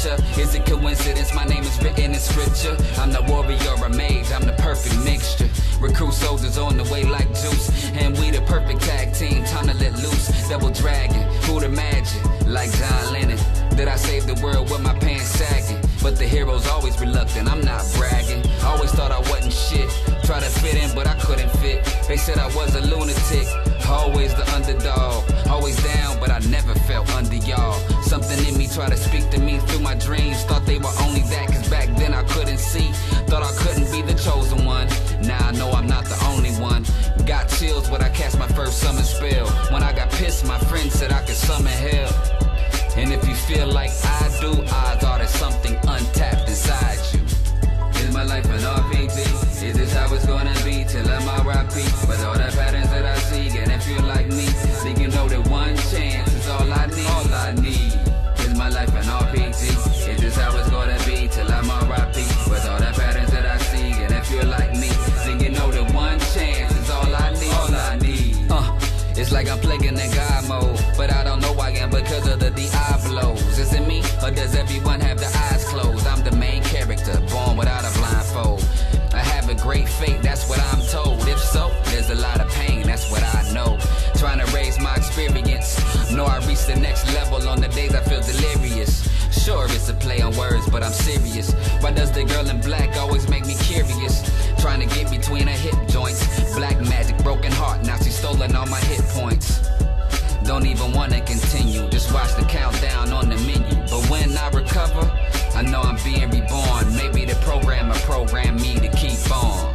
picture. Is it coincidence? My name is written in scripture. I'm the warrior, a mage, I'm the perfect mixture. Recruit soldiers on the way like Zeus, and we the perfect tag team, time to let loose. Double dragon, who'd imagine? Like John Lennon, that I saved the world with my pants sagging. But the hero's always reluctant, I'm not bragging. Always thought I wasn't shit, tried to fit in but I couldn't fit. They said I was a lunatic, always the underdog. Always down but I never felt under y'all. Something in me tried to speak to me through my dreams. Thought they were only that cause back then I couldn't see. Thought I couldn't be the chosen one. Now I know I'm not the only one. Got chills when I cast my first summer spell. When I got pissed my friend said I could summon hell. And if you feel like I do, odds are there's something untapped inside you. Is my life an RPG? Is this how it's gonna be till I'm RIP? With all the patterns that I see, and if you're like me, then you know that one chance is all I need. All I need. Is my life an RPG? Is this how it's gonna be till I'm RIP? With all the patterns that I see, and if you're like me, then you know that one chance is all I need. All I need. It's like I'm playing in God mode, but I don't know why I am because of the Diablos. Is it me, or does everyone have their eyes closed? I'm the main character, born without a blindfold. I have a great fate, that's what I'm told. If so, there's a lot of pain, that's what I know. Trying to raise my experience, know I reach the next level on the days I feel delirious. Sure, it's a play on words, but I'm serious. Why does the girl in black always make me curious? Trying to get between her hip joints. Black magic, broken heart, now she's stolen all my hit points. Don't even wanna continue, just watch the countdown on the menu. But when I recover, I know I'm being reborn. Maybe the programmer programmed me to keep on.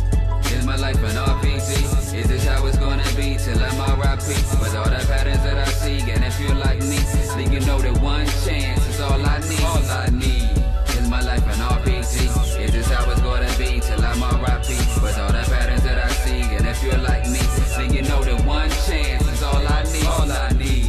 Is my life an RPG? Is this how it's gonna be till I'm RIP? With all the patterns that I see, and if you're like me, then you know that one chance is all I need. All I need. Is my life an RPG? Is this how it's gonna be till I'm RIP? With all the patterns that I see, and if you're like me, then you know that one chance is all I need. All I need.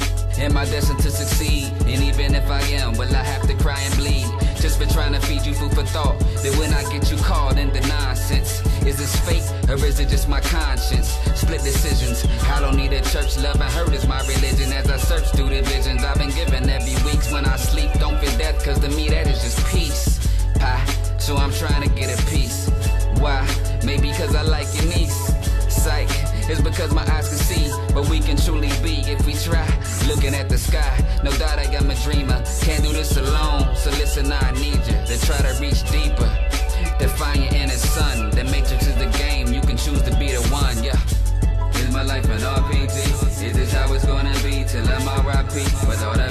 Am I destined to succeed? And even if I am, will I have to cry and bleed? Just for trying to feed you food for thought. That when I get you caught in the nonsense, is this fate or is it just my conscience? Split decisions. I don't need a church. Love and hurt is my religion. As I search through the visions I've been given every week. When I sleep, don't fear death, cause to me that is just peace. So I'm trying to get a piece. Why? Maybe cause I like your niece. Psych, it's because my eyes can see, but we can truly be if we try. Looking at the sky, no doubt I am a dreamer. Can't do this alone, so listen, I need you to try to reach deeper. To find your inner sun, the matrix is the game, you can choose to be the one, yeah. Is my life an RPG? Is this how it's gonna be till I'm RIP? With all